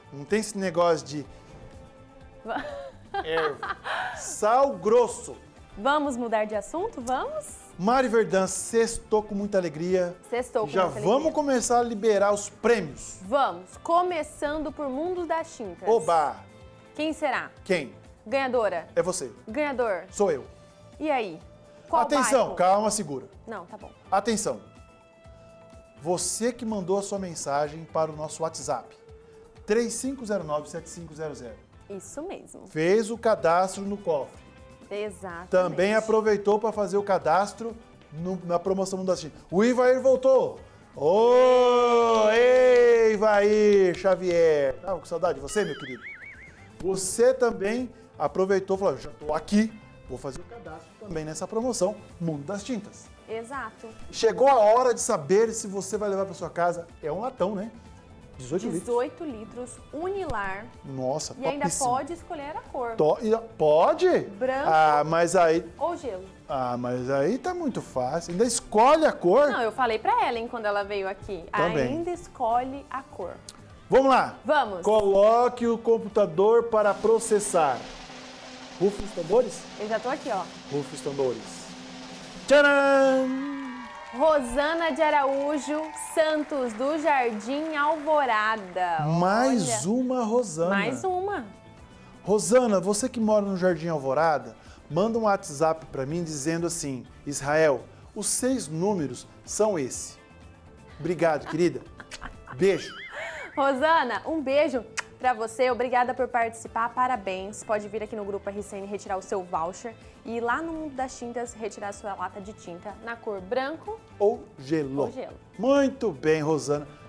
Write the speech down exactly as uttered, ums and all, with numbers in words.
Não tem esse negócio de erva. Sal grosso. Vamos mudar de assunto? Vamos? Mari Verdun, sextou com muita alegria. Sextou com Já muita vamos alegria. começar a liberar os prêmios. Vamos. Começando por Mundos das Tintas. Oba! Quem será? Quem? Ganhadora? É você. Ganhador? Sou eu. E aí? Qual Atenção, bairro? calma, segura. Não, tá bom. Atenção. Você que mandou a sua mensagem para o nosso WhatsApp. três cinco zero nove, sete cinco zero zero. Isso mesmo. Fez o cadastro no cofre. Exatamente. Também aproveitou para fazer o cadastro no- na promoção Mundo das Tintas. O Ivair voltou. Ô, ei, Ivair Xavier. Tava com saudade de você, meu querido? Você também aproveitou e falou, já estou aqui, vou fazer o cadastro também nessa promoção Mundo das Tintas. Exato. Chegou a hora de saber se você vai levar para sua casa. É um latão, né? dezoito litros. dezoito litros, Unilar. Nossa, E ainda topíssimo. pode escolher a cor. To- e- Pode? Branco. Ah, mas aí... Ou gelo. Ah, mas aí tá muito fácil. Ainda escolhe a cor. Não, eu falei pra Ellen quando ela veio aqui. Também. Ainda escolhe a cor. Vamos lá. Vamos. Coloque o computador para processar. Rufa os tambores? Eu já tô aqui, ó. Rufa os tambores. Tcharam! Rosana de Araújo Santos, do Jardim Alvorada. Mais Olha, uma Rosana. mais uma. Rosana, você que mora no Jardim Alvorada, manda um WhatsApp para mim dizendo assim, Israel, os seis números são esse. Obrigado, querida. Beijo. Rosana, um beijo pra você. Obrigada por participar. Parabéns. Pode vir aqui no Grupo R C N retirar o seu voucher e ir lá no Mundo das Tintas retirar a sua lata de tinta na cor branco Ou gelo. ou gelo. Muito bem, Rosana.